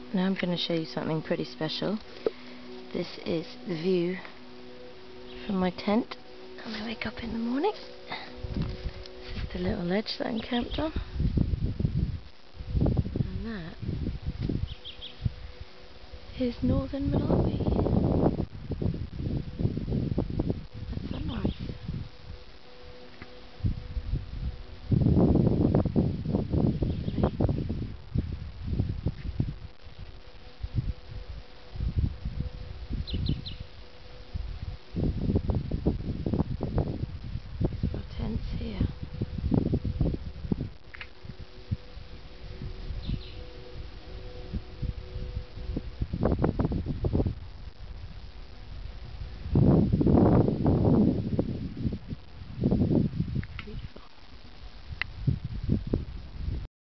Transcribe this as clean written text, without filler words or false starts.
Now I'm going to show you something pretty special. This is the view from my tent when I wake up in the morning. This is the little ledge that I'm camped on. And that is northern Malawi.